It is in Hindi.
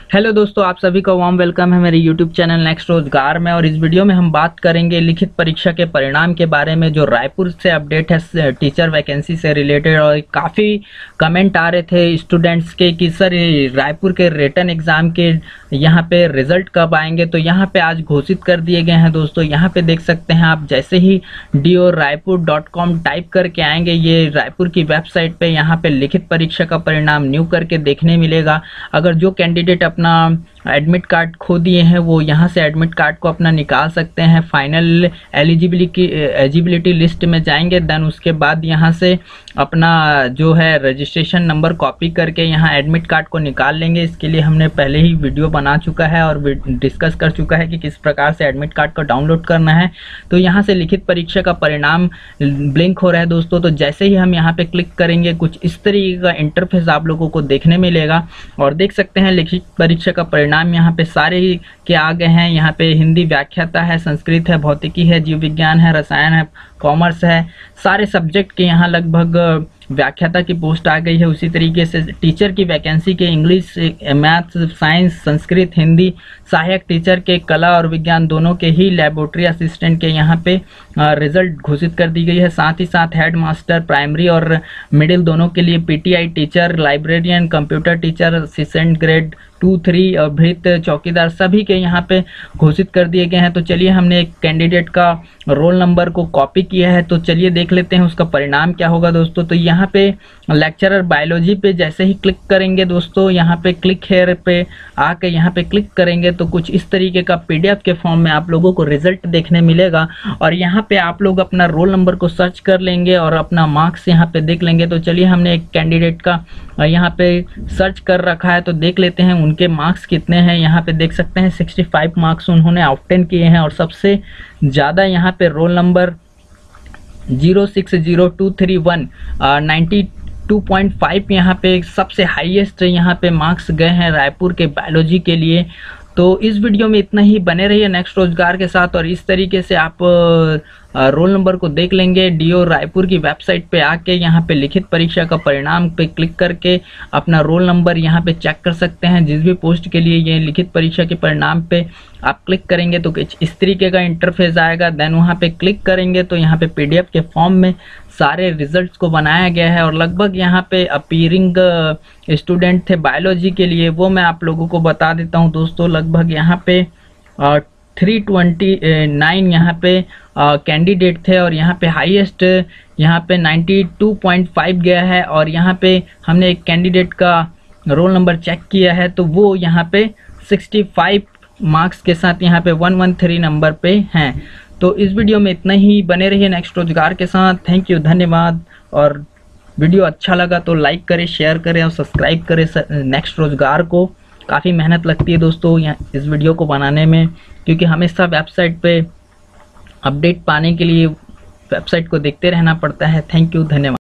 हेलो दोस्तों, आप सभी का वार्म वेलकम है मेरे यूट्यूब चैनल नेक्स्ट रोजगार में। और इस वीडियो में हम बात करेंगे लिखित परीक्षा के परिणाम के बारे में, जो रायपुर से अपडेट है टीचर वैकेंसी से रिलेटेड। और काफ़ी कमेंट आ रहे थे स्टूडेंट्स के कि सर रायपुर के रिटन एग्ज़ाम के यहाँ पे रिजल्ट कब आएंगे। तो यहाँ पे आज घोषित कर दिए गए हैं दोस्तों। यहाँ पे देख सकते हैं आप, जैसे ही DORaipur.com टाइप करके आएंगे ये रायपुर की वेबसाइट पे, यहाँ पे लिखित परीक्षा का परिणाम न्यू करके देखने मिलेगा। अगर जो कैंडिडेट अपना एडमिट कार्ड खो दिए हैं वो यहाँ से एडमिट कार्ड को अपना निकाल सकते हैं। फाइनल एलिजिबिलिटी लिस्ट में जाएंगे, देन उसके बाद यहाँ से अपना जो है रजिस्ट्रेशन नंबर कॉपी करके यहाँ एडमिट कार्ड को निकाल लेंगे। इसके लिए हमने पहले ही वीडियो बना चुका है और डिस्कस कर चुका है कि किस प्रकार से एडमिट कार्ड को डाउनलोड करना है। तो यहाँ से लिखित परीक्षा का परिणाम ब्लिंक हो रहा है दोस्तों। तो जैसे ही हम यहाँ पे क्लिक करेंगे कुछ इस तरीके का इंटरफेस आप लोगों को देखने मिलेगा। और देख सकते हैं लिखित परीक्षा का परिणाम यहाँ पे सारे के आ गए हैं। यहाँ पे हिंदी व्याख्याता है, संस्कृत है, भौतिकी है, जीव विज्ञान है, रसायन है, कॉमर्स है, सारे सब्जेक्ट के यहाँ लगभग व्याख्याता की पोस्ट आ गई है। उसी तरीके से टीचर की वैकेंसी के English, maths, science, Sanskrit, Hindi, सहायक टीचर के कला और विज्ञान दोनों के ही लेबोरेटरी असिस्टेंट के यहाँ पे रिजल्ट घोषित कर दी गई है। साथ ही साथ हेड मास्टर प्राइमरी और मिडिल दोनों के लिए PTI teacher, librarian, computer teacher, assistant grade 2, 3 और भृत चौकीदार सभी के यहाँ पे घोषित कर दिए गए हैं। तो चलिए, हमने एक कैंडिडेट का रोल नंबर को कॉपी किया है, तो चलिए देख लेते हैं उसका परिणाम क्या होगा दोस्तों। तो यहाँ पे लेक्चरर बायोलॉजी पे जैसे ही क्लिक करेंगे दोस्तों, यहाँ पे क्लिक हेयर पे आके यहाँ पे क्लिक करेंगे तो कुछ इस तरीके का PDF के फॉर्म में आप लोगों को रिजल्ट देखने मिलेगा। और यहाँ पे आप लोग अपना रोल नंबर को सर्च कर लेंगे और अपना मार्क्स यहाँ पे देख लेंगे। तो चलिए, हमने एक कैंडिडेट का यहाँ पे सर्च कर रखा है, तो देख लेते हैं उनके मार्क्स कितने हैं। यहाँ पे देख सकते हैं 65 मार्क्स उन्होंने ऑब्टेन किए हैं। और सबसे ज़्यादा यहाँ पे रोल नंबर 060231 92.5 यहाँ पे सबसे हाईएस्ट यहाँ पे मार्क्स गए हैं रायपुर के बायोलॉजी के लिए। तो इस वीडियो में इतना ही। बने रहिए नेक्स्ट रोजगार के साथ। और इस तरीके से आप रोल नंबर को देख लेंगे। DO रायपुर की वेबसाइट पे आके यहाँ पे लिखित परीक्षा का परिणाम पे क्लिक करके अपना रोल नंबर यहाँ पे चेक कर सकते हैं। जिस भी पोस्ट के लिए ये लिखित परीक्षा के परिणाम पे आप क्लिक करेंगे तो इस तरीके का इंटरफेस आएगा। देन वहाँ पे क्लिक करेंगे तो यहाँ पे PDF के फॉर्म में सारे रिजल्ट्स को बनाया गया है। और लगभग यहाँ पे अपीयरिंग स्टूडेंट थे बायोलॉजी के लिए, वो मैं आप लोगों को बता देता हूँ दोस्तों। लगभग यहाँ पे 329 यहाँ पे कैंडिडेट थे और यहाँ पे हाईएस्ट यहाँ पे 92.5 गया है। और यहाँ पे हमने एक कैंडिडेट का रोल नंबर चेक किया है तो वो यहाँ पे 65 मार्क्स के साथ यहाँ पे 113 नंबर पे हैं। तो इस वीडियो में इतना ही। बने रहिए नेक्स्ट रोजगार के साथ। थैंक यू, धन्यवाद। और वीडियो अच्छा लगा तो लाइक करें, शेयर करें और सब्सक्राइब करें नेक्स्ट रोजगार को। काफ़ी मेहनत लगती है दोस्तों इस वीडियो को बनाने में, क्योंकि हमेशा वेबसाइट पे अपडेट पाने के लिए वेबसाइट को देखते रहना पड़ता है। थैंक यू, धन्यवाद।